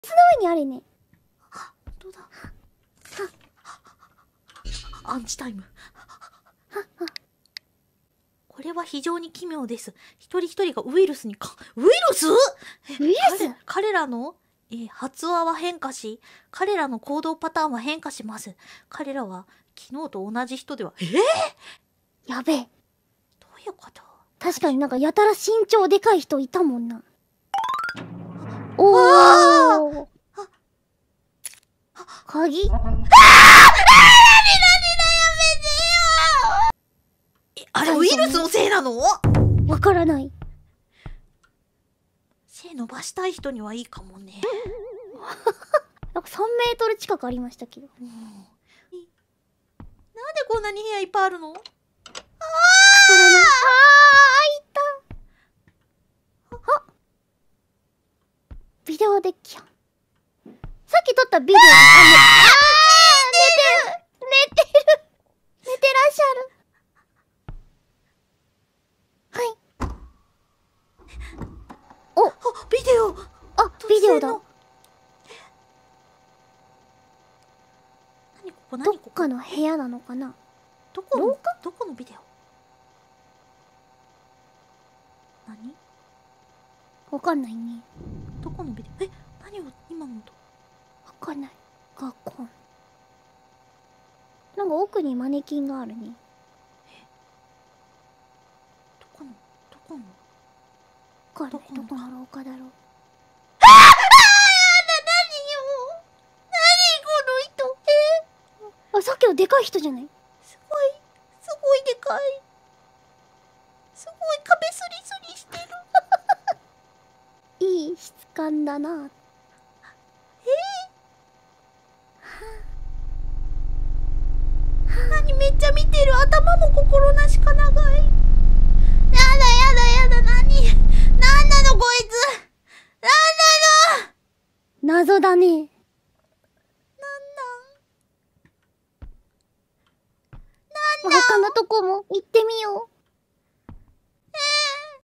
の上にあるね。 どうだ。アンチタイム。これは非常に奇妙です。一人一人がウイルスにウイルス？ ウイルス？ 彼らの、発話は変化し、彼らの行動パターンは変化します。彼らは昨日と同じ人では、 やべえ。 どういうこと？ 確かになんかやたら身長でかい人いたもんな。おー。鍵？ あれウイルスのせいなの？ わからない。 背伸ばしたい人にはいいかもね。 なんか3メートル近くありましたけど。 なんでこんなに部屋いっぱいあるの？ いた。ビデオデッキやん。さっき撮ったビデオ。寝てらっしゃる。はい。 ビデオ。 ビデオだ。どっかの部屋なのかな。 どこのビデオ？何？ わかんないね。 どこのビデオ？何を今のと？ わかんない。学校。なんか奥にマネキンがあるね。 どこの？ どこの廊下だろう。やだ、何さっきのでかい人じゃない？ すごいでかい。すごい壁スリスリしてる。 いい質感だな。 何めっちゃ見てる。頭も心なしか長い。やだ、何なのこいつ。 謎だね。他のとこも行ってみよう。